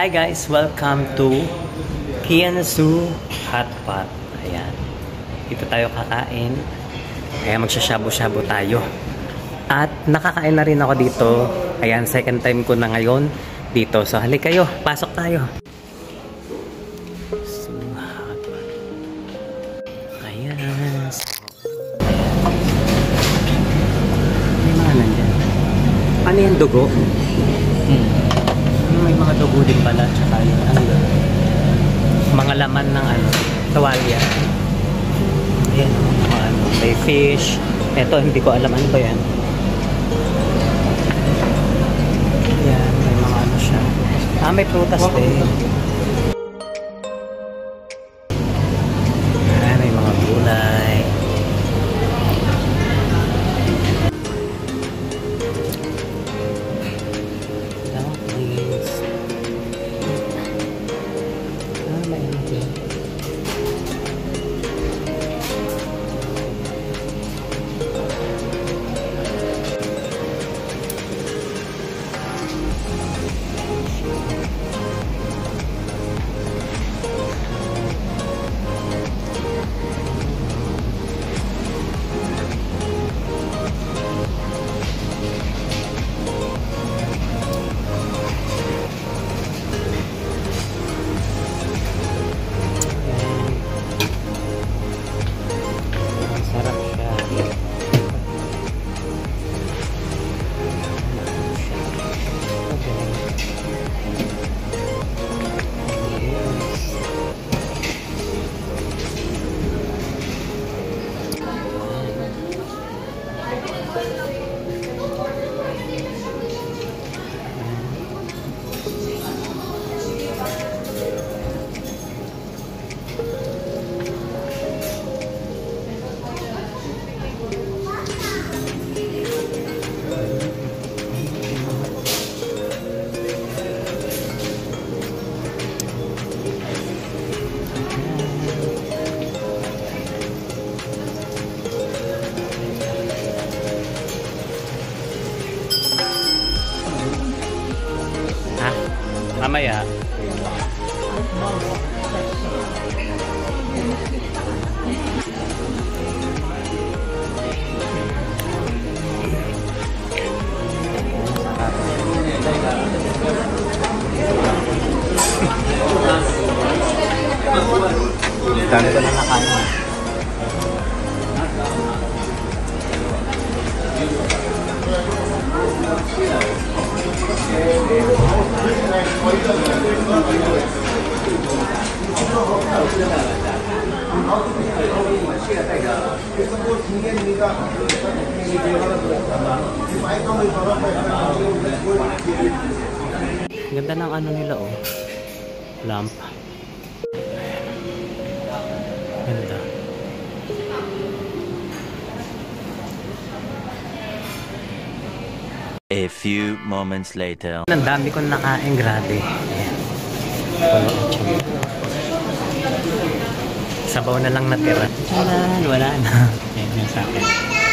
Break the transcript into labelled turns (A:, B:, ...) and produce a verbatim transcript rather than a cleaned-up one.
A: Hi guys, welcome to Qian Hotpot. Ayan. Dito tayo kakain. Kaya magsashabu-shabu tayo. At nakakain na rin ako dito. Ayan, second time ko na ngayon dito. So halik kayo, pasok tayo. So, hotpot. Ayan. May mga nandyan. Ano yung dugo? Hmm. May mga dugo din pala. Tsaka yung ano, mga laman ng ano, tawalya. Ayan, mga ano, may fish. Ito, hindi ko alam ano ba yan. Ayan, may mga ano siya. Ah, may prutas din. Ayan, may mga gulay. Dumplings. Ah, may ano din. Mamaya. Dami ko na nakain. Ganda ng ano nila, oh, lamp. Ganda.
B: A few moments later.
A: Ang dami kong nakain, grabe. Ayan. Sabaw na lang natira. Wala, wala na. Ayan yung sa akin.